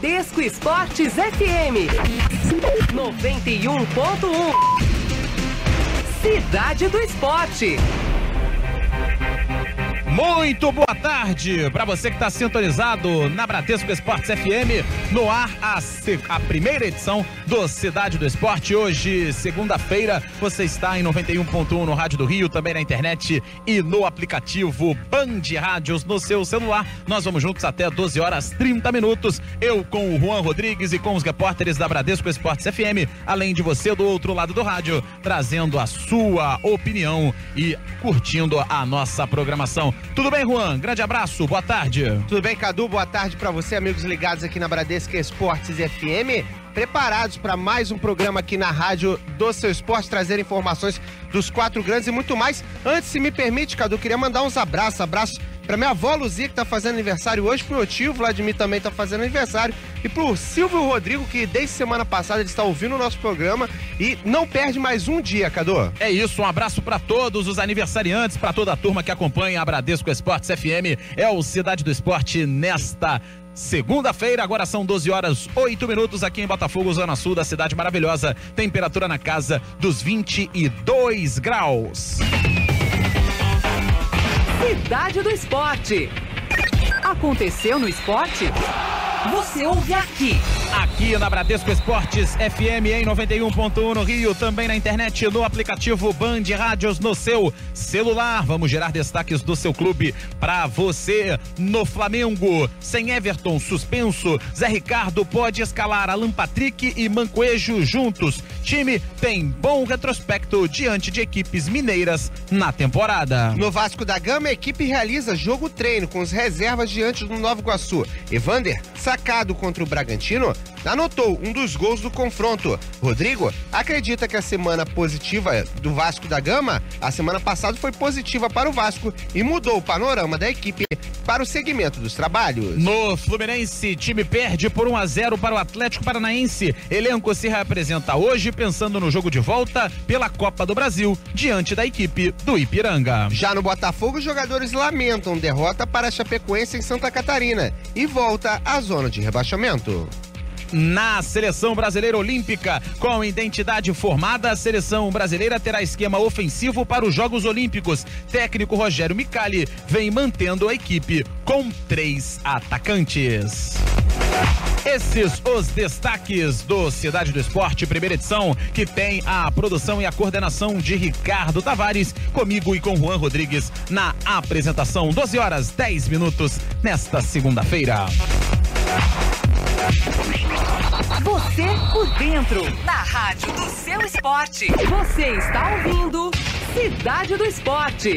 Bradesco Esportes FM 91.1. Cidade do Esporte. Muito boa tarde para você que está sintonizado na Bradesco Esportes FM, no ar a primeira edição do Cidade do Esporte. Hoje, segunda-feira, você está em 91.1 no Rádio do Rio, também na internet e no aplicativo Band Rádios no seu celular. Nós vamos juntos até 12 horas 30 minutos. Eu com o Juan Rodrigues e com os repórteres da Bradesco Esportes FM, além de você do outro lado do rádio, trazendo a sua opinião e curtindo a nossa programação. Tudo bem, Juan? Grande abraço, boa tarde. Tudo bem, Cadu? Boa tarde para você, amigos ligados aqui na Bradesco Esportes FM. Preparados para mais um programa aqui na Rádio do Seu Esporte, trazer informações dos quatro grandes e muito mais. Antes, se me permite, Cadu, queria mandar uns abraços para minha avó Luzia, que tá fazendo aniversário hoje, pro meu tio Vladimir também tá fazendo aniversário, e pro Silvio Rodrigo, que desde semana passada ele está ouvindo o nosso programa e não perde mais um dia, Cadu. É isso, um abraço para todos os aniversariantes, para toda a turma que acompanha a Bradesco Esportes FM. É o Cidade do Esporte nesta segunda-feira, agora são 12 horas 8 minutos aqui em Botafogo, zona sul da cidade maravilhosa. Temperatura na casa dos 22 graus. Cidade do Esporte. Aconteceu no esporte? Você ouve aqui. Aqui na Bradesco Esportes FM em 91.1 no Rio, também na internet, no aplicativo Band Rádios no seu celular. Vamos gerar destaques do seu clube para você. No Flamengo, sem Everton suspenso, Zé Ricardo pode escalar Alan Patrick e Mancoejo juntos. Time tem bom retrospecto diante de equipes mineiras na temporada. No Vasco da Gama, a equipe realiza jogo treino com as reservas diante do Nova Iguaçu. Evander, sacado contra o Bragantino, anotou um dos gols do confronto. Rodrigo acredita que a semana positiva do Vasco da Gama, a semana passada foi positiva para o Vasco e mudou o panorama da equipe para o segmento dos trabalhos. No Fluminense, time perde por 1-0 para o Atlético Paranaense. Elenco se reapresenta hoje pensando no jogo de volta pela Copa do Brasil, diante da equipe do Ipiranga. Já no Botafogo, os jogadores lamentam derrota para a Chapecoense em Santa Catarina e volta à zona de rebaixamento. Na seleção brasileira olímpica, com identidade formada, a seleção brasileira terá esquema ofensivo para os Jogos Olímpicos. Técnico Rogério Micali vem mantendo a equipe com 3 atacantes. Esses os destaques do Cidade do Esporte, primeira edição, que tem a produção e a coordenação de Ricardo Tavares, comigo e com Juan Rodrigues na apresentação. 12 horas 10 minutos nesta segunda-feira. Você por dentro, na Rádio do Seu Esporte. Você está ouvindo Cidade do Esporte.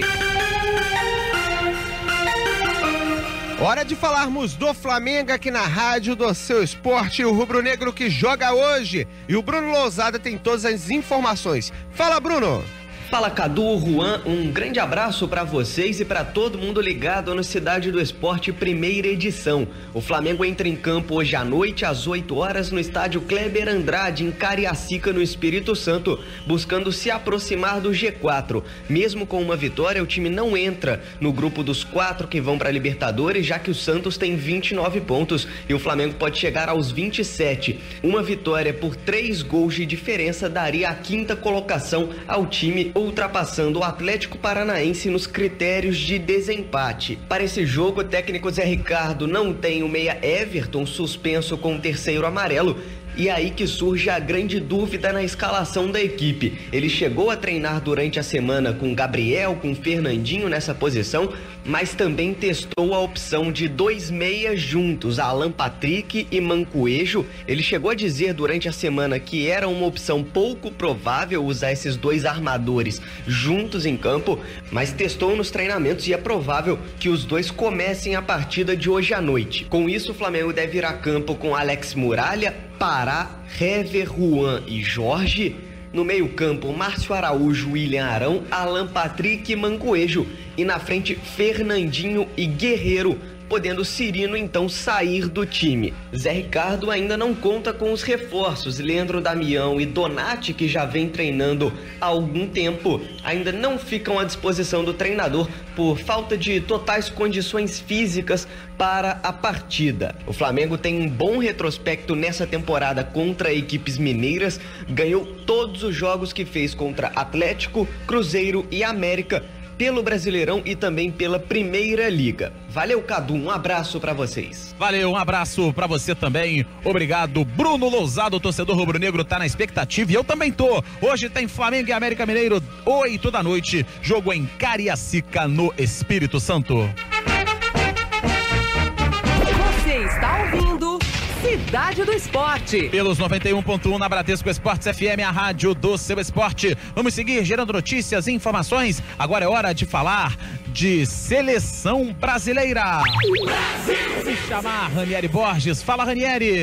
Hora de falarmos do Flamengo aqui na Rádio do Seu Esporte, o rubro-negro que joga hoje. E o Bruno Lousada tem todas as informações. Fala, Bruno! Fala, Cadu, Juan, um grande abraço para vocês e para todo mundo ligado no Cidade do Esporte, primeira edição. O Flamengo entra em campo hoje à noite, às 8 horas, no estádio Kleber Andrade, em Cariacica, no Espírito Santo, buscando se aproximar do G4. Mesmo com uma vitória, o time não entra no grupo dos 4 que vão para a Libertadores, já que o Santos tem 29 pontos e o Flamengo pode chegar aos 27. Uma vitória por 3 gols de diferença daria a 5ª colocação ao time, ultrapassando o Atlético Paranaense nos critérios de desempate. Para esse jogo, o técnico Zé Ricardo não tem o meia Everton suspenso com o 3º amarelo. E aí que surge a grande dúvida na escalação da equipe. Ele chegou a treinar durante a semana com Gabriel, com Fernandinho nessa posição, mas também testou a opção de 2 meias juntos, Alan Patrick e Mancoejo. Ele chegou a dizer durante a semana que era uma opção pouco provável usar esses 2 armadores juntos em campo, mas testou nos treinamentos e é provável que os 2 comecem a partida de hoje à noite. Com isso, o Flamengo deve ir a campo com Alex Muralha, Pará, Hever, Juan e Jorge. No meio-campo, Márcio Araújo, William Arão, Alan Patrick e Mancoejo. E na frente, Fernandinho e Guerreiro. podendo Cirino então sair do time. Zé Ricardo ainda não conta com os reforços. Leandro Damião e Donati, que já vem treinando há algum tempo, ainda não ficam à disposição do treinador por falta de totais condições físicas para a partida. O Flamengo tem um bom retrospecto nessa temporada contra equipes mineiras, ganhou todos os jogos que fez contra Atlético, Cruzeiro e América, pelo Brasileirão e também pela Primeira Liga. Valeu, Cadu, um abraço pra vocês. Valeu, um abraço pra você também. Obrigado, Bruno Lousado, torcedor rubro-negro, tá na expectativa e eu também tô. Hoje tem Flamengo e América Mineiro, 8 da noite, jogo em Cariacica, no Espírito Santo. Você está ouvindo Cidade do Esporte. Pelos 91.1 na Bradesco Esportes FM, a rádio do seu esporte. Vamos seguir gerando notícias e informações. Agora é hora de falar de seleção brasileira. Brasil! Se chamar Ranieri Borges. Fala, Ranieri.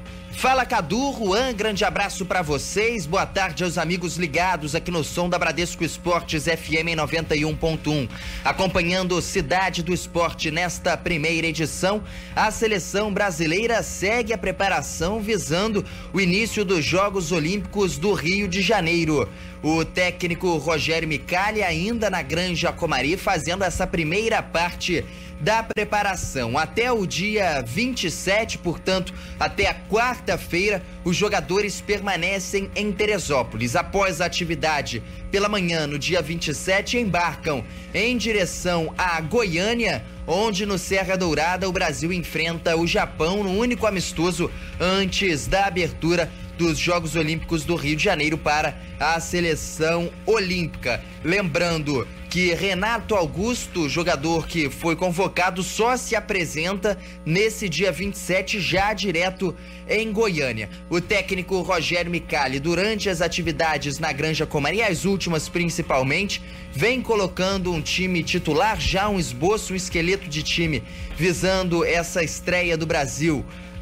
Fala, Cadu, Juan, grande abraço pra vocês, boa tarde aos amigos ligados aqui no som da Bradesco Esportes FM em 91.1. Acompanhando Cidade do Esporte nesta primeira edição, a seleção brasileira segue a preparação visando o início dos Jogos Olímpicos do Rio de Janeiro. O técnico Rogério Micali ainda na Granja Comari fazendo essa primeira parte da preparação. Até o dia 27, portanto, até a quarta-feira, os jogadores permanecem em Teresópolis. Após a atividade pela manhã, no dia 27, embarcam em direção a Goiânia, onde no Serra Dourada o Brasil enfrenta o Japão no único amistoso antes da abertura dos Jogos Olímpicos do Rio de Janeiro para a seleção olímpica. Lembrando que Renato Augusto, jogador que foi convocado, só se apresenta nesse dia 27, já direto em Goiânia. O técnico Rogério Micali, durante as atividades na Granja Comari, as últimas principalmente, vem colocando um time titular, já um esboço, um esqueleto de time, visando essa estreia do Brasil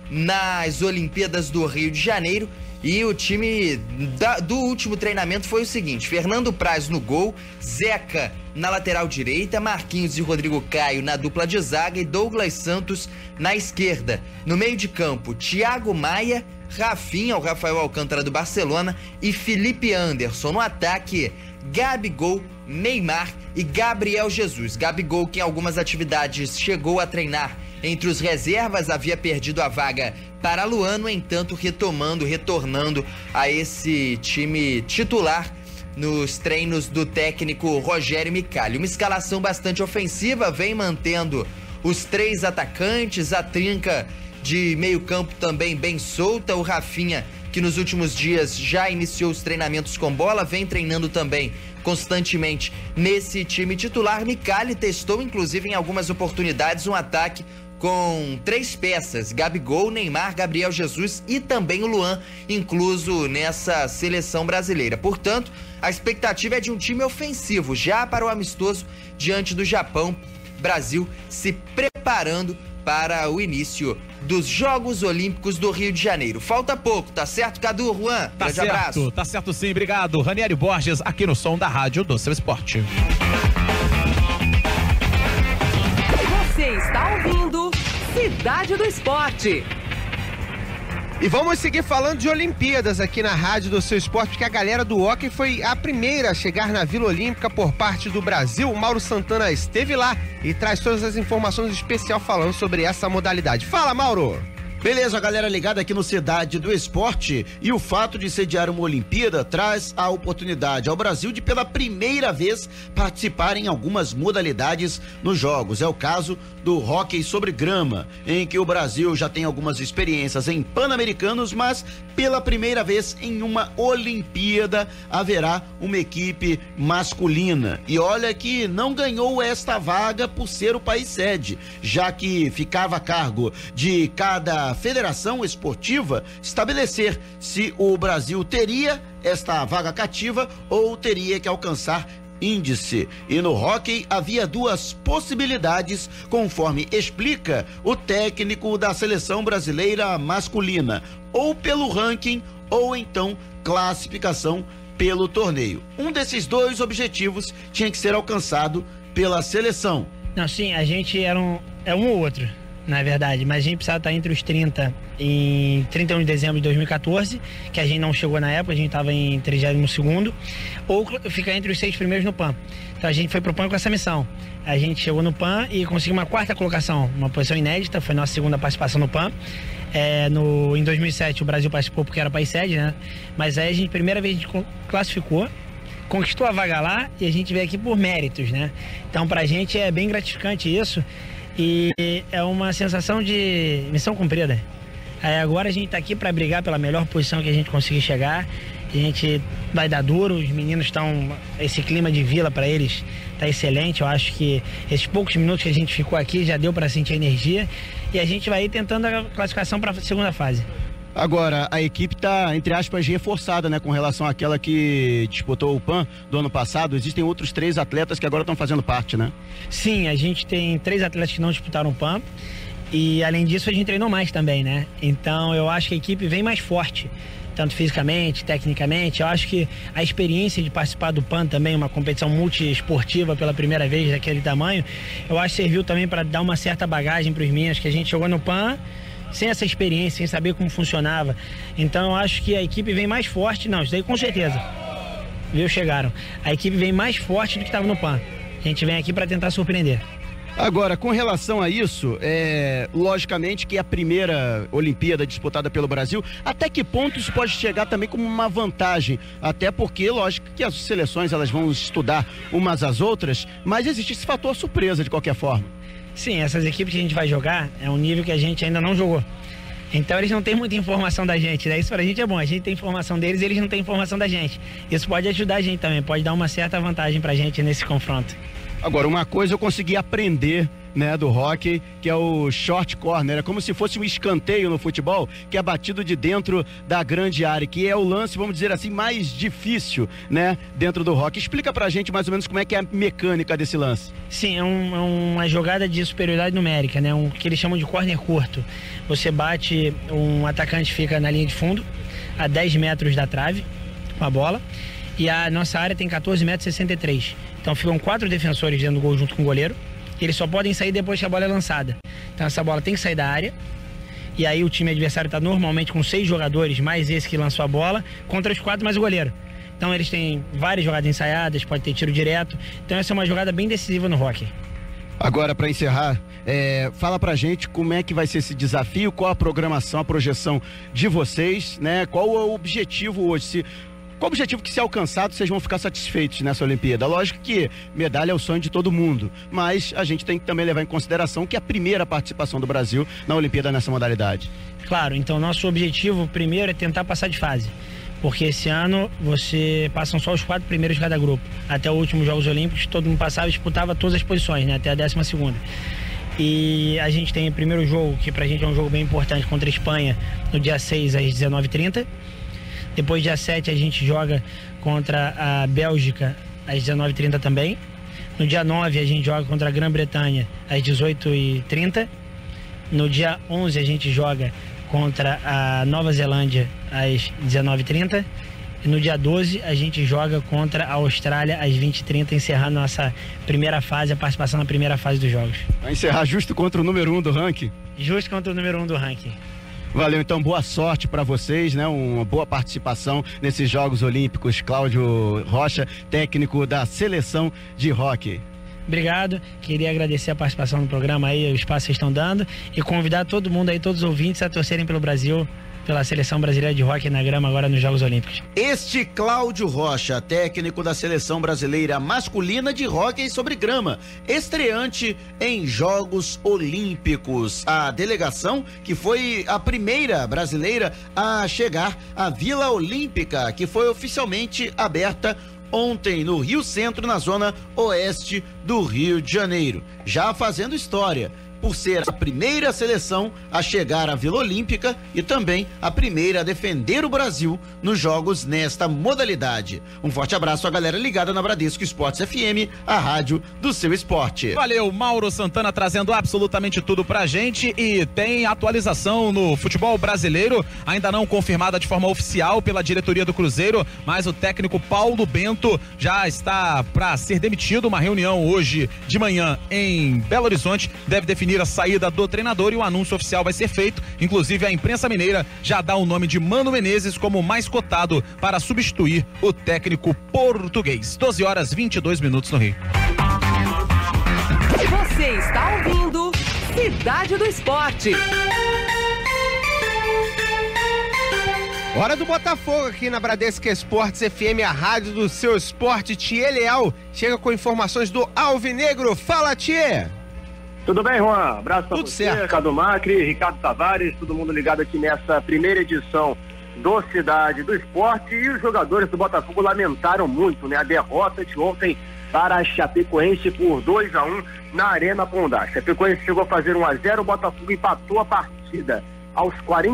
nas Olimpíadas do Rio de Janeiro. E o time do último treinamento foi o seguinte: Fernando Praz no gol, Zeca na lateral direita, Marquinhos e Rodrigo Caio na dupla de zaga e Douglas Santos na esquerda. No meio de campo, Thiago Maia, Rafinha, o Rafael Alcântara do Barcelona, e Felipe Anderson. No ataque, Gabigol, Neymar e Gabriel Jesus. Gabigol, que em algumas atividades chegou a treinar entre os reservas, havia perdido a vaga para Luan, no entanto, retornando a esse time titular nos treinos do técnico Rogério Micali. Uma escalação bastante ofensiva, vem mantendo os três atacantes, a trinca de meio campo também bem solta, o Rafinha, que nos últimos dias já iniciou os treinamentos com bola, vem treinando também constantemente nesse time titular. Micali testou, inclusive, em algumas oportunidades, um ataque com três peças: Gabigol, Neymar, Gabriel Jesus e também o Luan, incluso nessa seleção brasileira. Portanto, a expectativa é de um time ofensivo já para o amistoso diante do Japão. Brasil se preparando para o início dos Jogos Olímpicos do Rio de Janeiro. Falta pouco, tá certo, Cadu, Juan? Tá certo, abraço. Tá certo sim, obrigado. Ranieri Borges, aqui no som da rádio do seu esporte. Você está ouvindo Cidade do Esporte. E vamos seguir falando de Olimpíadas aqui na rádio do seu esporte, porque a galera do hóquei foi a primeira a chegar na Vila Olímpica por parte do Brasil. O Mauro Santana esteve lá e traz todas as informações especial falando sobre essa modalidade. Fala, Mauro! Beleza, galera ligada aqui no Cidade do Esporte, e o fato de sediar uma Olimpíada traz a oportunidade ao Brasil de pela primeira vez participar em algumas modalidades nos Jogos. É o caso do hóquei sobre grama, em que o Brasil já tem algumas experiências em Pan-Americanos, mas pela primeira vez em uma Olimpíada haverá uma equipe masculina. E olha que não ganhou esta vaga por ser o país sede, já que ficava a cargo de cada federação esportiva estabelecer se o Brasil teria esta vaga cativa ou teria que alcançar índice. E no hóquei havia duas possibilidades, conforme explica o técnico da seleção brasileira masculina: ou pelo ranking ou então classificação pelo torneio. Um desses dois objetivos tinha que ser alcançado pela seleção. Não, sim, a gente era é um ou outro, na verdade, mas a gente precisava estar entre os 30 em 31 de dezembro de 2014, que a gente não chegou na época, a gente estava em 32º, ou ficar entre os 6 primeiros no PAN. Então a gente foi pro PAN com essa missão. A gente chegou no PAN e conseguiu uma 4ª colocação, uma posição inédita, foi nossa 2ª participação no PAN. Em 2007 o Brasil participou porque era país sede, né? Mas aí primeira vez a gente classificou, conquistou a vaga lá e a gente veio aqui por méritos, né? Então pra gente é bem gratificante isso e é uma sensação de missão cumprida. Agora a gente tá aqui para brigar pela melhor posição que a gente conseguir chegar. A gente vai dar duro, os meninos estão... Esse clima de vila para eles tá excelente. Eu acho que esses poucos minutos que a gente ficou aqui já deu para sentir a energia. E a gente vai ir tentando a classificação para a segunda fase. Agora, a equipe está, entre aspas, reforçada, né, com relação àquela que disputou o PAN do ano passado. Existem outros 3 atletas que agora estão fazendo parte, né? Sim, a gente tem 3 atletas que não disputaram o PAN. E, além disso, a gente treinou mais também, né? Então, eu acho que a equipe vem mais forte, tanto fisicamente, tecnicamente. Eu acho que a experiência de participar do PAN também, uma competição multiesportiva pela primeira vez daquele tamanho, eu acho que serviu também para dar uma certa bagagem para os meninos, que a gente jogou no PAN sem essa experiência, sem saber como funcionava. Então eu acho que a equipe vem mais forte, não, isso daí com certeza, viu, chegaram. A equipe vem mais forte do que estava no PAN. A gente vem aqui para tentar surpreender. Agora, com relação a isso, logicamente que é a primeira Olimpíada disputada pelo Brasil, até que ponto isso pode chegar também como uma vantagem? Até porque, lógico que as seleções elas vão estudar umas às outras, mas existe esse fator surpresa de qualquer forma. Sim, essas equipes que a gente vai jogar é um nível que a gente ainda não jogou. Então eles não têm muita informação da gente, né? Isso pra gente é bom, a gente tem informação deles e eles não têm informação da gente. Isso pode ajudar a gente também, pode dar uma certa vantagem pra gente nesse confronto. Agora, uma coisa eu consegui aprender, né, do hóquei, que é o short corner. É como se fosse um escanteio no futebol, que é batido de dentro da grande área, que é o lance, vamos dizer assim, mais difícil, né, dentro do hóquei. Explica pra gente mais ou menos como é que é a mecânica desse lance. Sim, é uma jogada de superioridade numérica, né, que eles chamam de corner curto. Você bate, um atacante fica na linha de fundo, a 10 metros da trave, com a bola, e a nossa área tem 14,63 metros. Então ficam 4 defensores dentro do gol junto com o goleiro. E eles só podem sair depois que a bola é lançada. Então essa bola tem que sair da área. E aí o time adversário está normalmente com 6 jogadores, mais esse que lançou a bola, contra os 4 mais o goleiro. Então eles têm várias jogadas ensaiadas, pode ter tiro direto. Então essa é uma jogada bem decisiva no hóquei. Agora, para encerrar, fala pra gente como é que vai ser esse desafio, qual a programação, a projeção de vocês, né? Qual é o objetivo hoje? Qual o objetivo que, se alcançado, vocês vão ficar satisfeitos nessa Olimpíada? Lógico que medalha é o sonho de todo mundo, mas a gente tem que também levar em consideração que é a primeira participação do Brasil na Olimpíada nessa modalidade. Claro, então nosso objetivo primeiro é tentar passar de fase, porque esse ano passam só os 4 primeiros de cada grupo. Até os últimos Jogos Olímpicos, todo mundo passava e disputava todas as posições, né? Até a 12ª. E a gente tem o primeiro jogo, que pra gente é um jogo bem importante, contra a Espanha, no dia 6 às 19h30. Depois, dia 7, a gente joga contra a Bélgica às 19h30 também. No dia 9, a gente joga contra a Grã-Bretanha às 18h30. No dia 11, a gente joga contra a Nova Zelândia às 19h30. E no dia 12, a gente joga contra a Austrália às 20h30, encerrando nossa primeira fase, a participação na primeira fase dos Jogos. Vai encerrar justo contra o número 1 do ranking? Justo contra o número 1 do ranking. Valeu, então, boa sorte para vocês, né? Uma boa participação nesses Jogos Olímpicos. Cláudio Rocha, técnico da seleção de hóquei. Obrigado, queria agradecer a participação no programa aí, o espaço que vocês estão dando, e convidar todo mundo aí, todos os ouvintes, a torcerem pelo Brasil, pela seleção brasileira de hóquei na grama agora nos Jogos Olímpicos. Este Cláudio Rocha, técnico da seleção brasileira masculina de hóquei sobre grama, estreante em Jogos Olímpicos. A delegação que foi a primeira brasileira a chegar à Vila Olímpica, que foi oficialmente aberta ontem no Rio Centro, na zona oeste do Rio de Janeiro, já fazendo história por ser a primeira seleção a chegar à Vila Olímpica e também a primeira a defender o Brasil nos jogos nesta modalidade. Um forte abraço à galera ligada na Bradesco Esportes FM, a rádio do seu esporte. Valeu, Mauro Santana trazendo absolutamente tudo pra gente, e tem atualização no futebol brasileiro, ainda não confirmada de forma oficial pela diretoria do Cruzeiro, mas o técnico Paulo Bento já está para ser demitido. Uma reunião hoje de manhã em Belo Horizonte deve definir definir a saída do treinador e o anúncio oficial vai ser feito. Inclusive, a imprensa mineira já dá o nome de Mano Menezes como mais cotado para substituir o técnico português. 12h22 no Rio. Você está ouvindo Cidade do Esporte. Hora do Botafogo aqui na Bradesco Esportes FM, a rádio do seu esporte. Thier Leal chega com informações do Alvinegro. Fala, Thier! Tudo bem, Juan? Abraço pra Tudo você, certo. Cadu Macri, Ricardo Tavares, todo mundo ligado aqui nessa primeira edição do Cidade do Esporte. E os jogadores do Botafogo lamentaram muito, né? A derrota de ontem para a Chapecoense por 2-1 na Arena Condá. A Chapecoense chegou a fazer 1-0, o Botafogo empatou a partida aos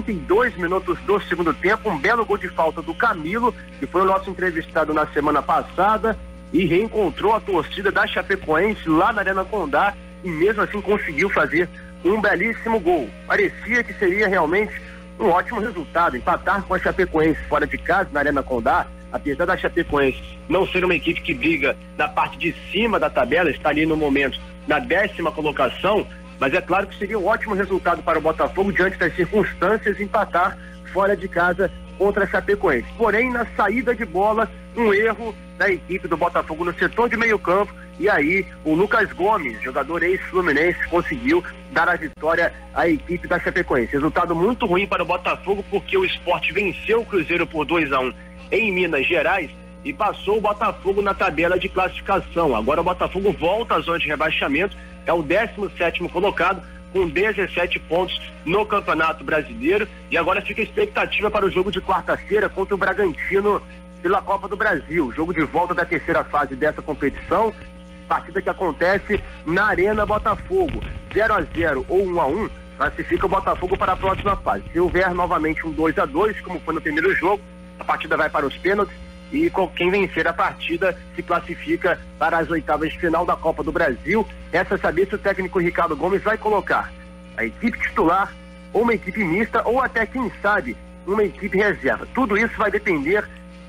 42 minutos do segundo tempo, um belo gol de falta do Camilo, que foi o nosso entrevistado na semana passada, e reencontrou a torcida da Chapecoense lá na Arena Condá, e mesmo assim conseguiu fazer um belíssimo gol. Parecia que seria realmente um ótimo resultado, empatar com a Chapecoense fora de casa, na Arena Condá, apesar da Chapecoense não ser uma equipe que briga na parte de cima da tabela, está ali no momento na 10ª colocação, mas é claro que seria um ótimo resultado para o Botafogo diante das circunstâncias empatar fora de casa contra a Chapecoense. Porém, na saída de bola, um erro da equipe do Botafogo no setor de meio campo, e aí o Lucas Gomes, jogador ex-Fluminense, conseguiu dar a vitória à equipe da Chapecoense. Resultado muito ruim para o Botafogo, porque o Sport venceu o Cruzeiro por 2-1 em Minas Gerais e passou o Botafogo na tabela de classificação. Agora o Botafogo volta à zona de rebaixamento, é o 17º colocado, com 17 pontos no Campeonato Brasileiro, e agora fica a expectativa para o jogo de quarta-feira contra o Bragantino pela Copa do Brasil, jogo de volta da terceira fase dessa competição, partida que acontece na Arena Botafogo. 0-0 ou 1-1 classifica o Botafogo para a próxima fase. Se houver novamente um 2-2, como foi no primeiro jogo, a partida vai para os pênaltis, e quem vencer a partida se classifica para as oitavas de final da Copa do Brasil. Essa saber se o técnico Ricardo Gomes vai colocar a equipe titular, ou uma equipe mista, ou até, quem sabe, uma equipe reserva. Tudo isso vai depender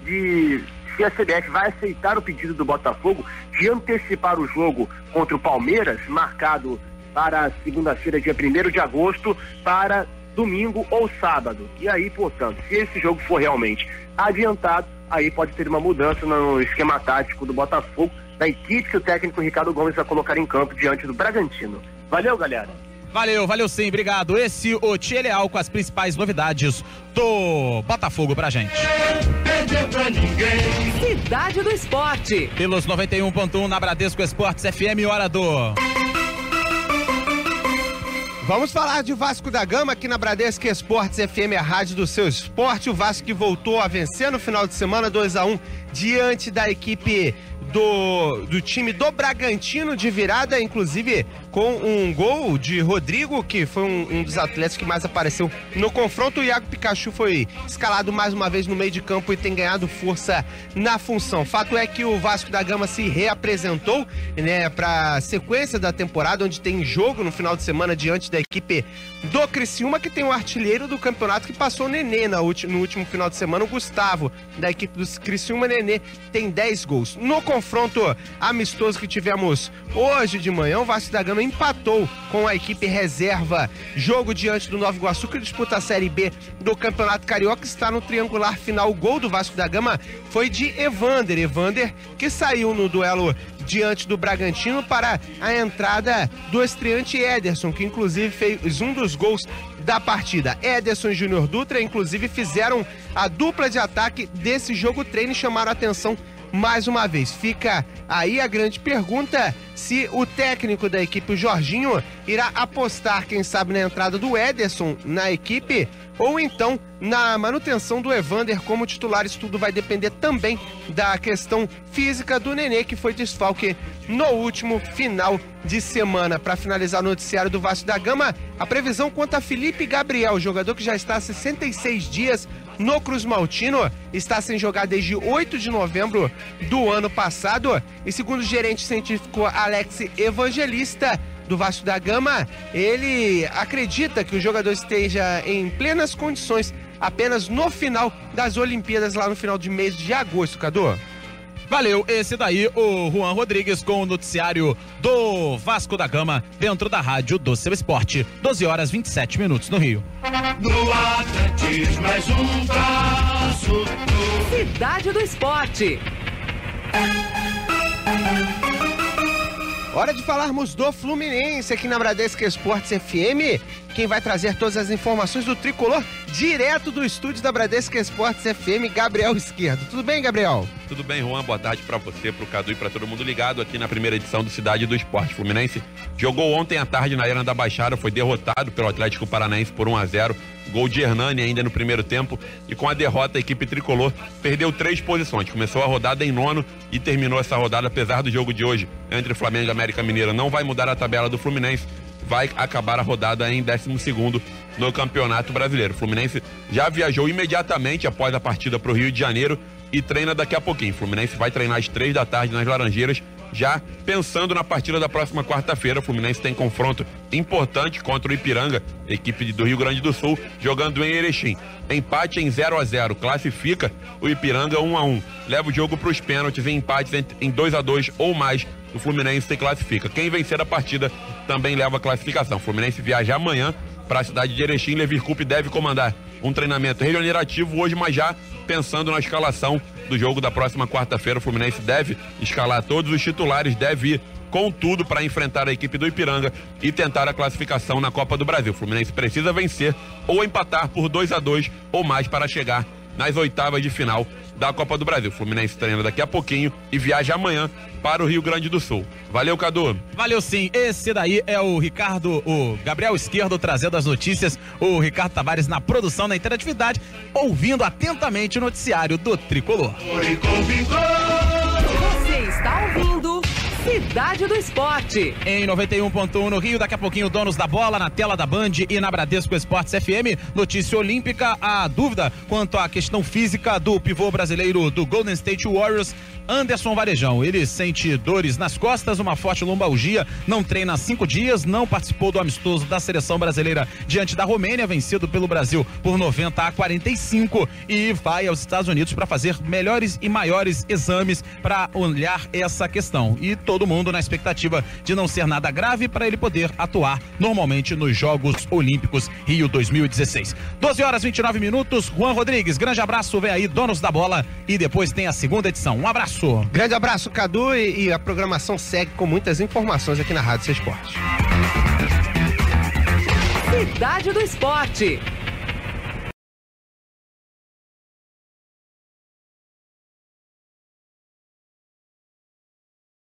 de se a CBF vai aceitar o pedido do Botafogo de antecipar o jogo contra o Palmeiras, marcado para segunda-feira, dia 1º de agosto, para domingo ou sábado. E aí, portanto, se esse jogo for realmente adiantado, aí pode ter uma mudança no esquema tático do Botafogo, da equipe que o técnico Ricardo Gomes vai colocar em campo diante do Bragantino. Valeu, galera! Valeu sim, obrigado. Esse o Thier Leal com as principais novidades do Botafogo pra gente. Cidade do Esporte. Pelos 91.1 na Bradesco Esportes FM, hora do... Vamos falar de Vasco da Gama aqui na Bradesco Esportes FM, a rádio do seu esporte. O Vasco que voltou a vencer no final de semana, 2-1, diante da equipe do time do Bragantino de virada, inclusive com um gol de Rodrigo, que foi um dos atletas que mais apareceu no confronto. O Iago Pikachu foi escalado mais uma vez no meio de campo e tem ganhado força na função. Fato é que o Vasco da Gama se reapresentou, né, para a sequência da temporada, onde tem jogo no final de semana diante da equipe do Criciúma, que tem um artilheiro do campeonato que passou o Nenê no último final de semana, o Gustavo, da equipe do Criciúma. Nenê tem 10 gols. No confronto amistoso que tivemos hoje de manhã, o Vasco da Gama empatou com a equipe reserva. Jogo diante do Nova Iguaçu, que disputa a Série B do Campeonato Carioca, está no triangular final. O gol do Vasco da Gama foi de Evander. Evander que saiu no duelo diante do Bragantino para a entrada do estreante Ederson, que inclusive fez um dos gols da partida. Ederson e Júnior Dutra, inclusive, fizeram a dupla de ataque desse jogo treino e chamaram a atenção mais uma vez. Fica aí a grande pergunta se o técnico da equipe, o Jorginho, irá apostar, quem sabe, na entrada do Ederson na equipe ou então na manutenção do Evander como titular. Isso tudo vai depender também da questão física do Nenê, que foi desfalque no último final de semana. Para finalizar o noticiário do Vasco da Gama, a previsão quanto a Felipe Gabriel, jogador que já está há 66 dias no Cruz Maltino, está sem jogar desde 8 de novembro do ano passado, e segundo o gerente científico Alex Evangelista do Vasco da Gama, ele acredita que o jogador esteja em plenas condições apenas no final das Olimpíadas, lá no final de mês de agosto, Cadu. Valeu, esse daí, o Juan Rodrigues com o noticiário do Vasco da Gama, dentro da rádio do Seu Esporte. 12 horas 27 minutos no Rio. No Atletismo mais um passo. Cidade do Esporte. Hora de falarmos do Fluminense aqui na Bradesco Esportes FM. Quem vai trazer todas as informações do tricolor direto do estúdio da Bradesco Esportes FM, Gabriel Esquerdo. Tudo bem, Gabriel? Tudo bem, Juan. Boa tarde pra você, pro Cadu e pra todo mundo ligado aqui na primeira edição do Cidade do Esporte. Fluminense jogou ontem à tarde na Arena da Baixada, foi derrotado pelo Atlético Paranaense por 1-0. Gol de Hernani ainda no primeiro tempo, e com a derrota a equipe tricolor perdeu 3 posições. Começou a rodada em 9º e terminou essa rodada, apesar do jogo de hoje entre Flamengo e América Mineiro. Não vai mudar a tabela do Fluminense, vai acabar a rodada em 12º no Campeonato Brasileiro. O Fluminense já viajou imediatamente após a partida para o Rio de Janeiro e treina daqui a pouquinho. O Fluminense vai treinar às 3 da tarde nas Laranjeiras, já pensando na partida da próxima quarta-feira. O Fluminense tem confronto importante contra o Ipiranga, equipe do Rio Grande do Sul, jogando em Erechim. Empate em 0-0, classifica o Ipiranga 1-1. Leva o jogo para os pênaltis, em empates em 2-2 ou mais, o Fluminense se classifica. Quem vencer a partida também leva a classificação. O Fluminense viaja amanhã para a cidade de Erechim. Levi Coupe deve comandar um treinamento regenerativo hoje, mas já pensando na escalação do jogo da próxima quarta-feira. O Fluminense deve escalar todos os titulares, deve ir com tudo para enfrentar a equipe do Ipiranga e tentar a classificação na Copa do Brasil. O Fluminense precisa vencer ou empatar por 2-2 ou mais para chegar nas oitavas de final da Copa do Brasil. O Fluminense treina daqui a pouquinho e viaja amanhã para o Rio Grande do Sul. Valeu, Cadu. Valeu sim. Esse daí é o Gabriel Esquerdo trazendo as notícias, o Ricardo Tavares na produção, na interatividade, ouvindo atentamente o noticiário do Tricolor. Você está ouvindo Cidade do Esporte. Em 91.1 no Rio, daqui a pouquinho Donos da Bola na tela da Band e na Bradesco Esportes FM. Notícia olímpica, a dúvida quanto à questão física do pivô brasileiro do Golden State Warriors, Anderson Varejão. Ele sente dores nas costas, uma forte lombalgia, não treina há 5 dias, não participou do amistoso da seleção brasileira diante da Romênia, vencido pelo Brasil por 90-45, e vai aos Estados Unidos para fazer melhores e maiores exames para olhar essa questão. E todo mundo na expectativa de não ser nada grave para ele poder atuar normalmente nos Jogos Olímpicos Rio 2016. 12 horas 29 minutos. Juan Rodrigues, grande abraço, vem aí Donos da Bola e depois tem a segunda edição. Um abraço. Grande abraço, Cadu, e a programação segue com muitas informações aqui na Rádio Seu Esporte. Cidade do Esporte.